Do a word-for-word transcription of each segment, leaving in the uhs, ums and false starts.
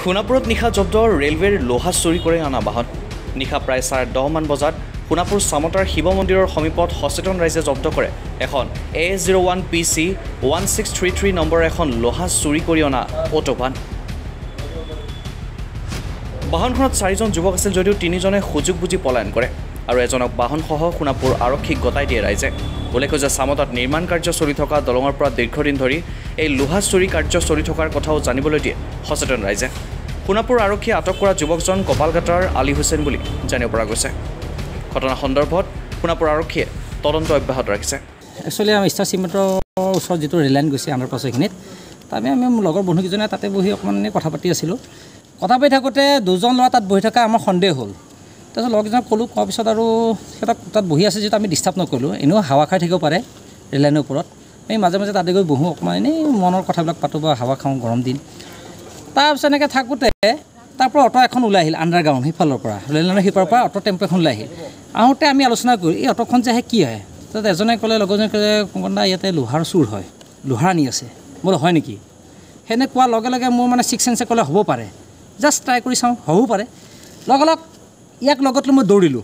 সোণাপুৰত নিশা জব্দ ৰেলৱেৰ লোহা চুৰি কৰি অনা বাহন নিশা প্ৰায় চাৰে দহ মান বজাত সোণাপুৰ চামতাৰ শিৱ মন্দিৰৰ সমীপত সচেতন ৰাইজে জব্দ কৰে এখন A zero' one P C one six three three number এখন লোহা চুৰি কৰি অনা অটোভান। বাহনখনত চাৰিজন যুৱক আছিল যদিও তিনিজনে সুযোগ বুজি পলায়ন কৰে আৰু এজনক বাহনসহ সোণাপুৰ আৰক্ষীক গতাই দিয়ে ৰাইজে। উল্লেখ্য যে চামতাত নিৰ্মাণ কাৰ্য চলি থকা দলঙৰ পৰা দীৰ্ঘদিন ধৰি এই লোহা চুৰি কাৰ্য চলি থকাৰ কথাও জানিবলৈ দিয়ে সচেতন ৰাইজে। সোণাপুৰ আৰক্ষীয়ে আটক কৰা যুৱকজন কপালঘাটাৰ আলী হুছেইন বুলি জানিব পৰা গৈছে। ঘটনা সন্দৰ্ভত সোণাপুৰ আৰক্ষীয়ে তদন্ত অব্যাহত ৰাখিছে। একচুৱেলি আমাৰ ষ্টাৰ চিমেণ্টৰ ওচৰত যিটো ৰেলাইন গৈছে আণ্ডাৰপাছ এইখিনিত তাতে আমি মোৰ লগৰ বন্ধুকেইজনে তাতে বহি অকণমান এনেই কথা পাতি আছিলোঁ। কথা পাতি থাকোঁতে দুজন ল'ৰা তাত বহি থকা আমাৰ সন্দেহ হ'ল। তাৰপিছত লগকেইজনক ক'লোঁ, কোৱাৰ পিছত আৰু সিহঁতক তাত বহি আছে যিহেতু আমি ডিষ্টাৰ্ব নকৰিলোঁ, এনেও হাৱা খাই থাকিব পাৰে ৰেলাইনৰ ওপৰত। আমি মাজে মাজে তাতে গৈ বহোঁ, অকণমান এনেই মনৰ কথাবিলাক পাতোঁ বা হাৱা খাওঁ, গৰম দিন। তাৰপিছত এনেকৈ থাকোঁতে তাৰ পৰা অটো এখন ওলাই আহিল আণ্ডাৰগ্ৰাউণ্ড সিফালৰ পৰা, ৰেললাইনৰ সিপাৰৰ পৰা অটো টেম্পো এখন ওলাই আহিল। আহোঁতে আমি আলোচনা কৰি এই অটোখন যে আহে কি হয়, তাত এজনে ক'লে, লগৰজনে ক'লে, কোনোবা ইয়াতে লোহাৰ চুৰ হয়, লোহাৰ আনি আছে। বোলে হয় নেকি? সেনে কোৱাৰ লগে লগে মোৰ মানে ছিক্স চেন্সে ক'লে হ'ব পাৰে, জাষ্ট ট্ৰাই কৰি চাওঁ, হ'ব পাৰে। লগালগ ইয়াক লগত লৈ মই দৌৰিলোঁ।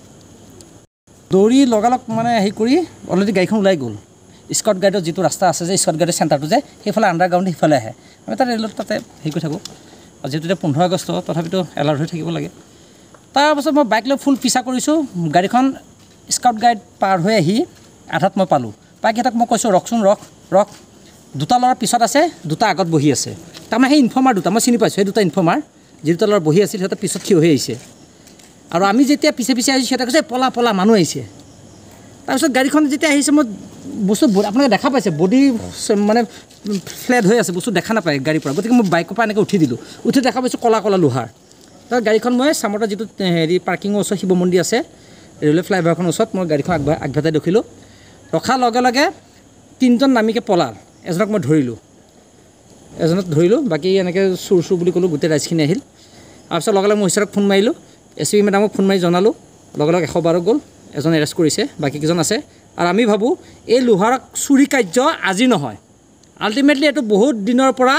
দৌৰি লগালগ মানে হেৰি কৰি অলৰেডি গাড়ীখন ওলাই গ'ল। স্কট গাইডৰ যিটো ৰাস্তা আছে যে স্কট গাইডৰ চেণ্টাৰটো যে সেইফালে আণ্ডাৰগ্ৰাউণ্ড সিফালে আহে। আমি তাত ৰেলত তাতে হেৰি কৰি থাকোঁ। আৰু যিহেতু এতিয়া পোন্ধৰ আগষ্ট তথাপিতো এলাৰ্ট হৈ থাকিব লাগে। তাৰপাছত মই বাইক লৈ ফুল পিছা কৰিছোঁ। গাড়ীখন স্কাউট গাইড পাৰ হৈ আহি আধাত মই পালোঁ। বাইকেইটাক মই কৈছোঁ, ৰখচোন, ৰখ ৰখ দুটা ল'ৰাৰ পিছত আছে, দুটা আগত বহি আছে। তাৰমানে সেই ইনফৰ্মাৰ দুটা মই চিনি পাইছোঁ, সেই দুটা ইনফৰ্মাৰ যি দুটা ল'ৰা বহি আছিল সিহঁতে পিছত থিয় হৈ আহিছে। আৰু আমি যেতিয়া পিছে পিছে আহিছোঁ সিহঁতে কৈছে পলা পলা মানুহ আহিছে। তাৰপিছত গাড়ীখন যেতিয়া আহিছে মই বস্তু আপোনালোকে দেখা পাইছে বডি মানে ফ্লেট হৈ আছে, বস্তু দেখা নাপায় গাড়ীৰ পৰা। গতিকে মই বাইকৰ পৰা এনেকৈ উঠি দিলোঁ। উঠি দেখা পাইছোঁ ক'লা ক'লা লোহাৰ। তাৰ গাড়ীখন মই চামতাৰ যিটো হেৰি পাৰ্কিঙৰ ওচৰত শিৱ মন্দিৰ আছে ৰেলৱে ফ্লাইঅভাৰখনৰ ওচৰত মই গাড়ীখন আগবাই আগভাতাই ৰখিলোঁ। ৰখাৰ লগে লগে তিনিজন নামিকৈ পলাল। এজনক মই ধৰিলোঁ, এজনক ধৰিলোঁ, বাকী এনেকৈ চুৰ চুৰ বুলি ক'লোঁ। গোটেই ৰাইজখিনি আহিল। তাৰপিছত লগে লগে মই হুইচাৰক ফোন মাৰিলোঁ, এছ পি মেডামক ফোন মাৰি জনালোঁ। লগে লগে এশ বাৰ গ'ল, এজন এৰেষ্ট কৰিছে, বাকীকেইজন আছে। আৰু আমি ভাবোঁ এই লোহাৰ চুৰি কাৰ্য আজি নহয়, আল্টিমেটলি এইটো বহুত দিনৰ পৰা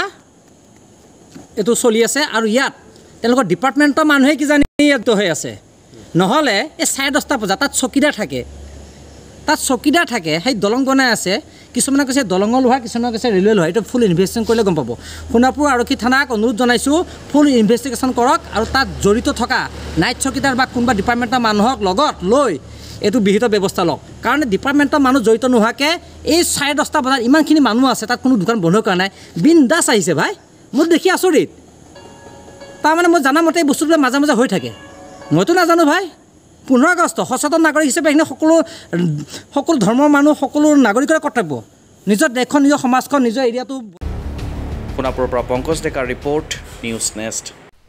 এইটো চলি আছে। আৰু ইয়াত তেওঁলোকৰ ডিপাৰ্টমেণ্টৰ মানুহে কিজানি ইয়াত হৈ আছে, নহ'লে এই চাৰে দহটা বজাত তাত চকীদাৰ থাকে, তাত চকীদাৰ থাকে, সেই দলং বনাই আছে। কিছুমানে কৈছে দলঙৰ লোহাৰ, কিছুমানে কৈছে ৰেলৱে লোহাৰ। এইটো ফুল ইনভেষ্টিগেশ্যন কৰিলে গম পাব। সোণাপুৰ আৰক্ষী থানাক অনুৰোধ জনাইছোঁ, ফুল ইনভেষ্টিগেশ্যন কৰক আৰু তাত জড়িত থকা নাইট চকীদাৰ বা কোনোবা ডিপাৰ্টমেণ্টৰ মানুহক লগত লৈ এইটো বিহিত ব্যৱস্থা লওক। কাৰণ ডিপাৰ্টমেণ্টৰ মানুহ জড়িত নোহোৱাকৈ এই চাৰে দহটা বজাত ইমানখিনি মানুহ আছে, তাত কোনো দোকান বন্ধ কৰা নাই, বিন্দাছ আহিছে। ভাই মোৰ দেখি আচৰিত। তাৰমানে মই জানামতে এই বস্তুবিলাক মাজে মাজে হৈ থাকে, মইতো নাজানো ভাই। পোন্ধৰ আগষ্ট সচেতন নাগৰিক হিচাপে এইখিনি সকলো সকলো ধৰ্মৰ মানুহ, সকলো নাগৰিকৰে কৰ্তব্য নিজৰ দেশখন, নিজৰ সমাজখন, নিজৰ এৰিয়াটো। সোণাপুৰৰ পৰা পংকজ ডেকাৰ ৰিপৰ্ট, নিউজ নেক্সট।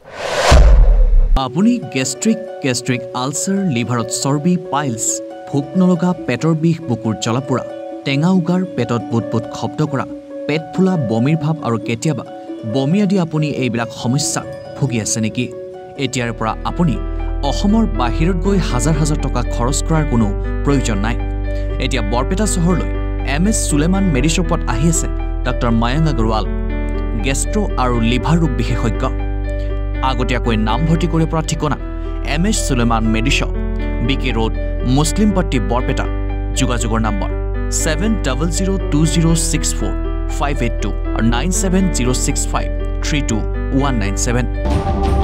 আপুনি গেষ্ট্ৰিক গেষ্ট্ৰিক আলচাৰ, লিভাৰত চৰ্বি, পাইলছ, ভোক নলগা, পেটৰ বিষ, বুকুৰ জ্বলাপোৰা, টেঙা উগাৰ, পেটত বুট বুট শব্দ কৰা, পেট ফুলা, বমিৰ ভাৱ আৰু কেতিয়াবা বমি আদি আপুনি এইবিলাক সমস্যাত ভুগি আছে নেকি? এতিয়াৰ পৰা আপুনি অসমৰ বাহিৰত গৈ হাজাৰ হাজাৰ টকা খৰচ কৰাৰ কোনো প্ৰয়োজন নাই। এতিয়া বৰপেটা চহৰলৈ এম এছ চুলেমান মেডিশ্বপত আহি আছে ডক্টৰ মায়াংক আগৰৱাল, গেষ্ট্ৰ' আৰু লিভাৰ ৰোগ বিশেষজ্ঞ। আগতীয়াকৈ নামভৰ্তি কৰিব পৰা ঠিকনা M S Suleman Medishop, B K road, Muslimpatti, Barpeta. যোগাযোগৰ নম্বৰ seven double zero' two zero' six four five eight two আৰু nine seven zero' six five three two one nine seven.